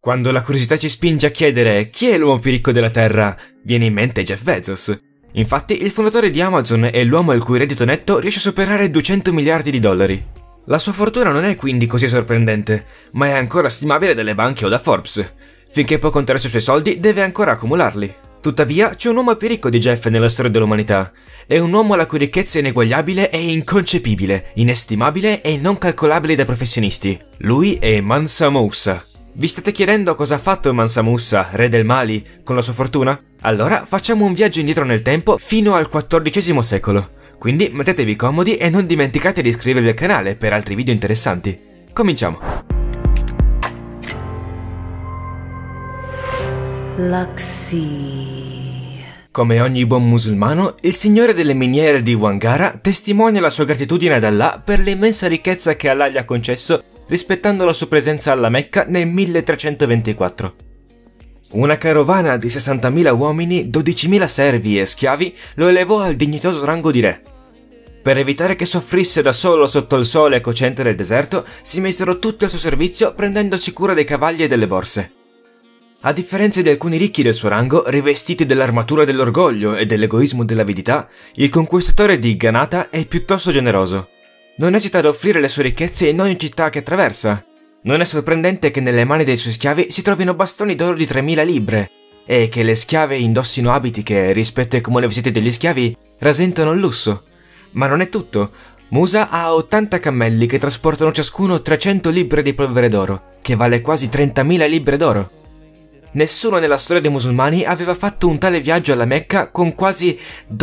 Quando la curiosità ci spinge a chiedere chi è l'uomo più ricco della Terra, viene in mente Jeff Bezos. Infatti, il fondatore di Amazon è l'uomo il cui reddito netto riesce a superare 200 miliardi di dollari. La sua fortuna non è quindi così sorprendente, ma è ancora stimabile dalle banche o da Forbes. Finché può contare sui suoi soldi, deve ancora accumularli. Tuttavia, c'è un uomo più ricco di Jeff nella storia dell'umanità. È un uomo la cui ricchezza è ineguagliabile e inconcepibile, inestimabile e non calcolabile dai professionisti. Lui è Mansa Moussa. Vi state chiedendo cosa ha fatto Mansa Moussa, re del Mali, con la sua fortuna? Allora facciamo un viaggio indietro nel tempo fino al XIV secolo. Quindi mettetevi comodi e non dimenticate di iscrivervi al canale per altri video interessanti. Cominciamo! Luxy. Come ogni buon musulmano, il signore delle miniere di Wangara testimonia la sua gratitudine ad Allah per l'immensa ricchezza che Allah gli ha concesso rispettando la sua presenza alla Mecca nel 1324. Una carovana di 60.000 uomini, 12.000 servi e schiavi lo elevò al dignitoso rango di re. Per evitare che soffrisse da solo sotto il sole cocente del deserto, si misero tutti al suo servizio prendendosi cura dei cavalli e delle borse. A differenza di alcuni ricchi del suo rango, rivestiti dell'armatura dell'orgoglio e dell'egoismo dell'avidità, il conquistatore di Ghanata è piuttosto generoso. Non esita ad offrire le sue ricchezze in ogni città che attraversa. Non è sorprendente che nelle mani dei suoi schiavi si trovino bastoni d'oro di 3.000 libbre e che le schiave indossino abiti che, rispetto ai comuni vestiti degli schiavi, rasentano il lusso. Ma non è tutto. Musa ha 80 cammelli che trasportano ciascuno 300 libbre di polvere d'oro, che vale quasi 30.000 libbre d'oro. Nessuno nella storia dei musulmani aveva fatto un tale viaggio alla Mecca con quasi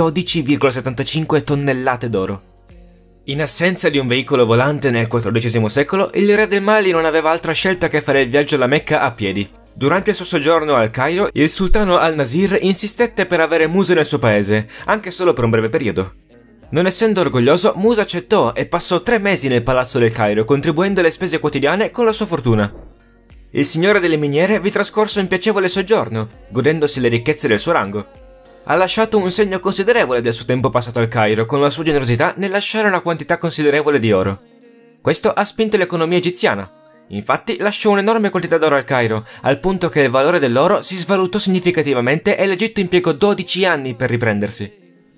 12,75 tonnellate d'oro. In assenza di un veicolo volante nel XIV secolo, il re del Mali non aveva altra scelta che fare il viaggio alla Mecca a piedi. Durante il suo soggiorno al Cairo, il sultano al-Nasir insistette per avere Musa nel suo paese, anche solo per un breve periodo. Non essendo orgoglioso, Musa accettò e passò 3 mesi nel palazzo del Cairo, contribuendo alle spese quotidiane con la sua fortuna. Il signore delle miniere vi trascorse un piacevole soggiorno, godendosi le ricchezze del suo rango. Ha lasciato un segno considerevole del suo tempo passato al Cairo con la sua generosità nel lasciare una quantità considerevole di oro. Questo ha spinto l'economia egiziana. Infatti lasciò un'enorme quantità d'oro al Cairo, al punto che il valore dell'oro si svalutò significativamente e l'Egitto impiegò 12 anni per riprendersi.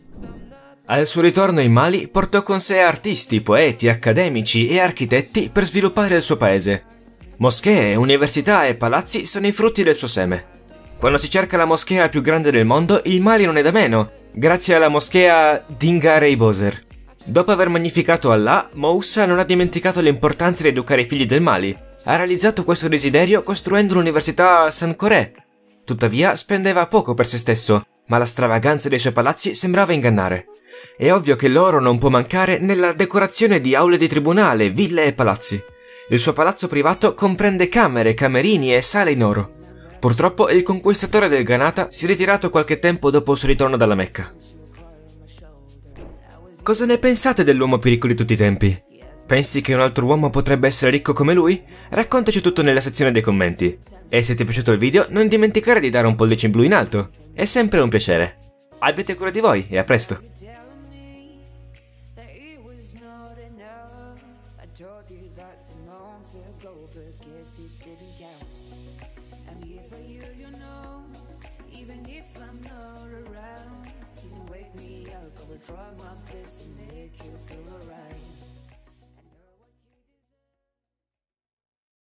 Al suo ritorno in Mali portò con sé artisti, poeti, accademici e architetti per sviluppare il suo paese. Moschee, università e palazzi sono i frutti del suo seme. Quando si cerca la moschea più grande del mondo, il Mali non è da meno, grazie alla moschea Dingare Boser. Dopo aver magnificato Allah, Moussa non ha dimenticato l'importanza di educare i figli del Mali. Ha realizzato questo desiderio costruendo l'università a Sankore. Tuttavia, spendeva poco per se stesso, ma la stravaganza dei suoi palazzi sembrava ingannare. È ovvio che l'oro non può mancare nella decorazione di aule di tribunale, ville e palazzi. Il suo palazzo privato comprende camere, camerini e sale in oro. Purtroppo il conquistatore del Ghanata si è ritirato qualche tempo dopo il suo ritorno dalla Mecca. Cosa ne pensate dell'uomo più ricco di tutti i tempi? Pensi che un altro uomo potrebbe essere ricco come lui? Raccontaci tutto nella sezione dei commenti. E se ti è piaciuto il video non dimenticare di dare un pollice in blu in alto. È sempre un piacere. Abbiate cura di voi e a presto! Told you that some months ago, but guess it didn't count. I'm here for you, you know, even if I'm not around. You can wake me up, I will try my best to make you feel alright.